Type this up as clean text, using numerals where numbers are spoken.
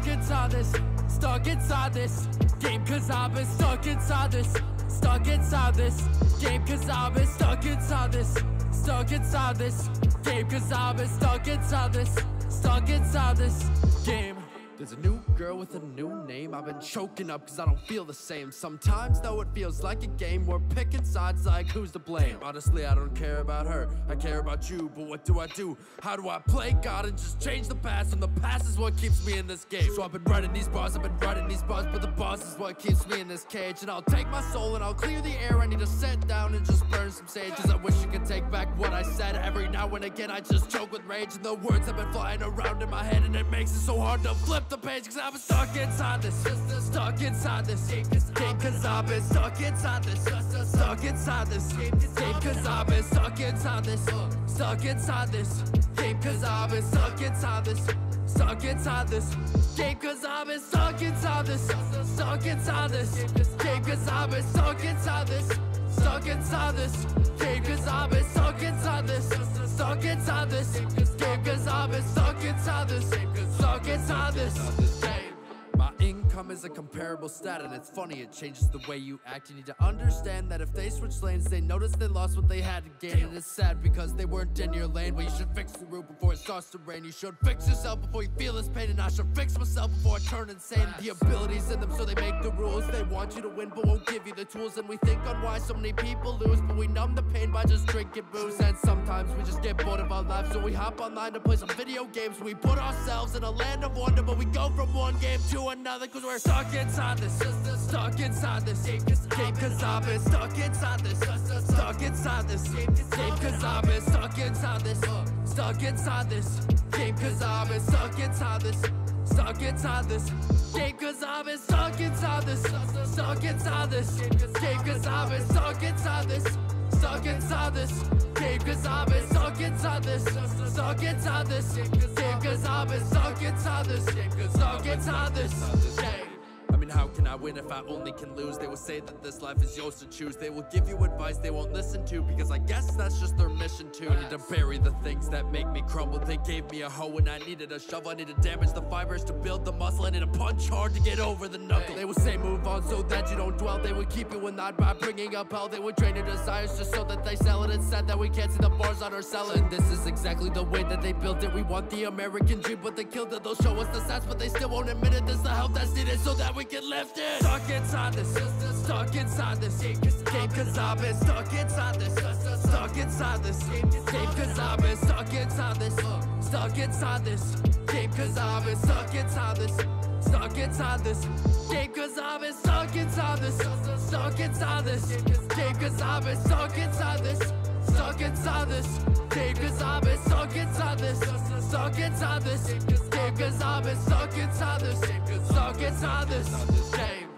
stuck inside this, stuck inside this game, cause I've been stuck inside this, stuck inside this game, cause I've been stuck inside this, stuck inside this game, cause I've been stuck inside this, stuck inside this game. There's a new girl with a new name I've been choking up cause I don't feel the same. Sometimes though it feels like a game, we're picking sides like who's to blame. Honestly I don't care about her, I care about you, but what do I do? How do I play God and just change the past? And the past is what keeps me in this game. So I've been writing these bars, but the boss is what keeps me in this cage. And I'll take my soul and I'll clear the air, I need to sit down and just burn some sage. Cause I wish I could take back what I said. Every now and again I just choke with rage, and the words have been flying around in my head, and it makes it so hard to flip the page, cause I've been stuck inside this, stuck inside this game, cause I've been stuck inside this, stuck inside this game, cause I've been stuck inside this, stuck inside this game, cause I've been stuck inside this, stuck inside this game, cause I've been stuck inside this, stuck inside this game, cause I've been stuck inside this, stuck inside this game, cause I've been stuck inside this, stuck inside this game, cause I've been stuck inside this, stuck inside this game. My income is a comparable stat, and it's funny, it changes the way you act. You need to understand that if they switch lanes, they notice they lost what they had to gain. And it's sad because they weren't in your lane. Well, you should fix the roof before it starts to rain. You should fix yourself before you feel this pain, and I should fix myself before I turn insane. The ability's in them, so they make the rules. They want you to win, but won't give you the tools. And we think on why so many people lose, but we numb the pain by just drinking booze. And sometimes we just get bored of our lives, so we hop online to play some video games. We put ourselves in a land of wonder, but we go from one game to another, cause we're stuck inside this, stuck inside this game, cause I've been stuck inside this, stuck inside this game, cause I've been stuck inside this, stuck inside this game, cause I've been stuck inside this, stuck inside this game, cause I've been stuck inside this, stuck inside this game, cause I've been stuck inside this, stuck inside this game, cause I've been stuck inside this, stuck inside this game, cause I've been stuck inside this, stuck inside this game. I mean, how can I win if I only can lose? They will say that this life is yours to choose. They will give you advice they won't listen to, because I guess that's just their mission too. I need to bury the things that make me crumble. They gave me a hoe and I needed a shovel. I need to damage the fibers to build the muscle. I need to punch hard to get over the knuckle. They will say move on so that you don't dwell. They would keep you in that by bringing up hell. They would drain your desires just so that they sell it. It's sad that we can't see the bars on our selling. This is exactly the way that they built it. We want the American dream, but they killed it. They'll show us the stats, but they still won't admit it. This is the help that's needed so that we can lift it. Stuck inside this, stuck inside this game, cause I've been stuck inside this, stuck inside this game, cause I've been stuck inside this, stuck inside this game, cause I've been stuck inside this, stuck inside this game, cause I've been stuck inside this, stuck inside this game, cause I've been stuck inside this, stuck inside this game, cause I've been stuck inside this, stuck inside this game, cause I've been stuck inside this, stuck inside this game.